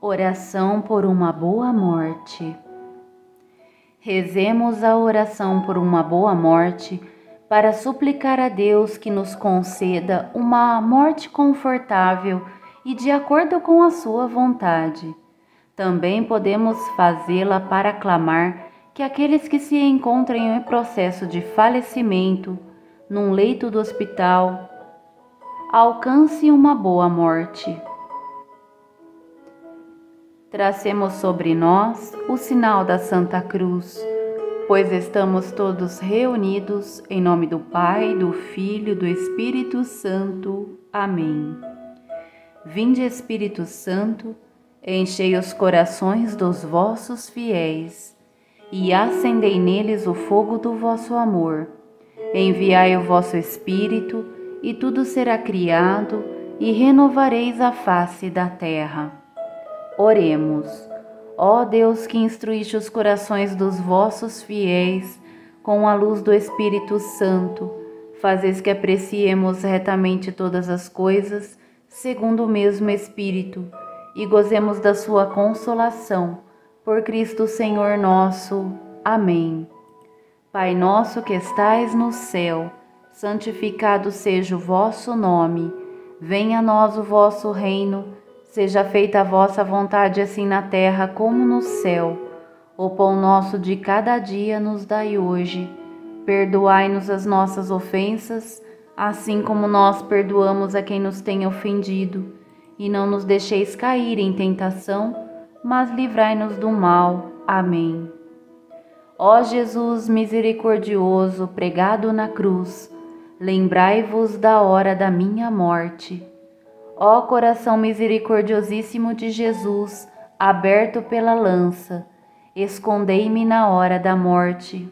Oração por uma boa morte. Rezemos a oração por uma boa morte para suplicar a Deus que nos conceda uma morte confortável e de acordo com a sua vontade. Também podemos fazê-la para clamar que aqueles que se encontrem em processo de falecimento, num leito do hospital, alcancem uma boa morte. Tracemos sobre nós o sinal da Santa Cruz, pois estamos todos reunidos em nome do Pai, do Filho e do Espírito Santo. Amém. Vinde, Espírito Santo, enchei os corações dos vossos fiéis e acendei neles o fogo do vosso amor. Enviai o vosso Espírito e tudo será criado e renovareis a face da terra. Oremos. Ó Deus, que instruíste os corações dos vossos fiéis com a luz do Espírito Santo, fazeis que apreciemos retamente todas as coisas, segundo o mesmo Espírito, e gozemos da sua consolação. Por Cristo Senhor nosso. Amém. Pai nosso que estais no céu, santificado seja o vosso nome. Venha a nós o vosso reino. Seja feita a vossa vontade, assim na terra como no céu. O pão nosso de cada dia nos dai hoje. Perdoai-nos as nossas ofensas, assim como nós perdoamos a quem nos tem ofendido. E não nos deixeis cair em tentação, mas livrai-nos do mal. Amém. Ó Jesus misericordioso, pregado na cruz, lembrai-vos da hora da minha morte. Ó coração misericordiosíssimo de Jesus, aberto pela lança, escondei-me na hora da morte.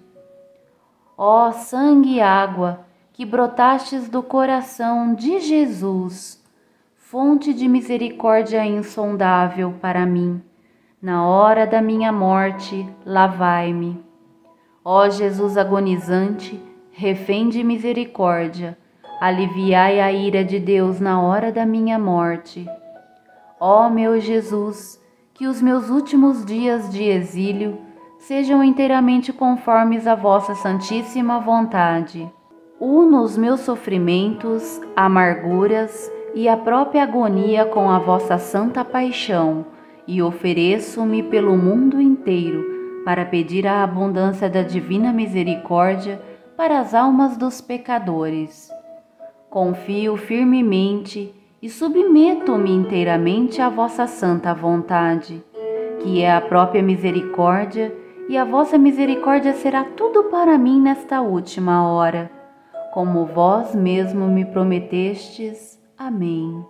Ó sangue e água que brotastes do coração de Jesus, fonte de misericórdia insondável para mim, na hora da minha morte, lavai-me. Ó Jesus agonizante, refém de misericórdia, aliviai a ira de Deus na hora da minha morte. Ó meu Jesus, que os meus últimos dias de exílio sejam inteiramente conformes à vossa santíssima vontade. Uno os meus sofrimentos, amarguras e a própria agonia com a vossa santa paixão e ofereço-me pelo mundo inteiro para pedir a abundância da divina misericórdia para as almas dos pecadores. Confio firmemente e submeto-me inteiramente à vossa santa vontade, que é a própria misericórdia, e a vossa misericórdia será tudo para mim nesta última hora, como vós mesmo me prometestes. Amém.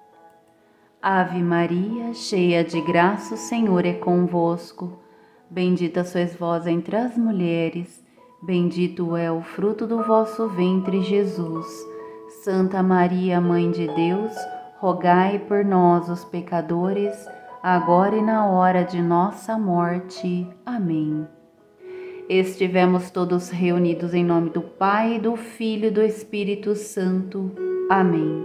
Ave Maria, cheia de graça, o Senhor é convosco. Bendita sois vós entre as mulheres, bendito é o fruto do vosso ventre, Jesus. Santa Maria, Mãe de Deus, rogai por nós, os pecadores, agora e na hora de nossa morte. Amém. Estivemos todos reunidos em nome do Pai, do Filho e do Espírito Santo. Amém.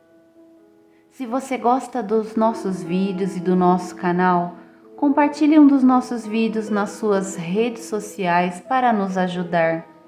Se você gosta dos nossos vídeos e do nosso canal, compartilhe um dos nossos vídeos nas suas redes sociais para nos ajudar.